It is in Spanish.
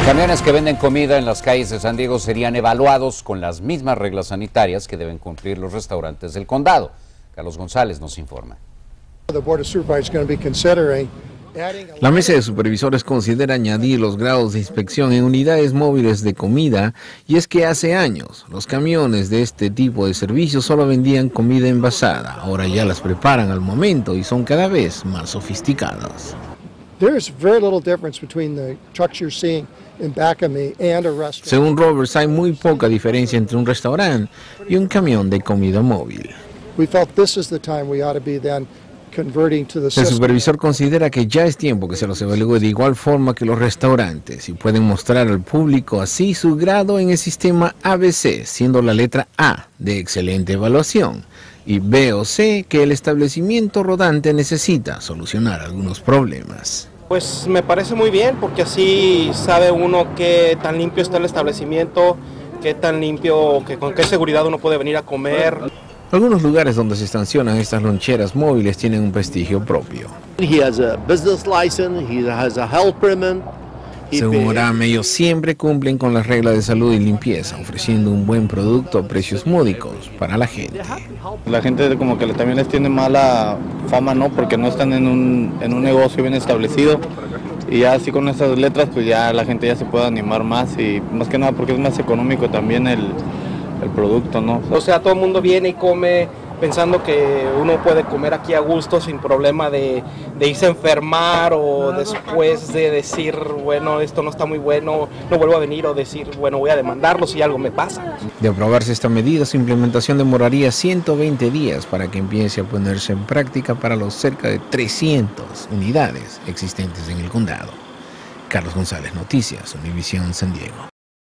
Camiones que venden comida en las calles de San Diego serían evaluados con las mismas reglas sanitarias que deben cumplir los restaurantes del condado. Carlos González nos informa. La mesa de supervisores considera añadir los grados de inspección en unidades móviles de comida, y es que hace años los camiones de este tipo de servicios solo vendían comida envasada. Ahora ya las preparan al momento y son cada vez más sofisticadas. Según Roberts, hay muy poca diferencia entre un restaurante y un camión de comida móvil. El supervisor considera que ya es tiempo que se los evalúe de igual forma que los restaurantes y pueden mostrar al público así su grado en el sistema ABC, siendo la letra A de excelente evaluación y B o C que el establecimiento rodante necesita solucionar algunos problemas. Pues me parece muy bien, porque así sabe uno qué tan limpio está el establecimiento, qué tan limpio, con qué seguridad uno puede venir a comer. Algunos lugares donde se estacionan estas loncheras móviles tienen un prestigio propio. Según Oram, ellos siempre cumplen con las reglas de salud y limpieza, ofreciendo un buen producto a precios módicos para la gente. La gente como que también les tiene mala fama, ¿no? Porque no están en un negocio bien establecido. Y ya así con estas letras, pues ya la gente ya se puede animar más, y más que nada porque es más económico también el producto, ¿no? O sea, todo el mundo viene y come pensando que uno puede comer aquí a gusto sin problema de irse a enfermar, o después de decir, bueno, esto no está muy bueno, no vuelvo a venir, o decir, bueno, voy a demandarlo si algo me pasa. De aprobarse esta medida, su implementación demoraría 120 días para que empiece a ponerse en práctica para los cerca de 300 unidades existentes en el condado. Carlos González, Noticias Univisión San Diego.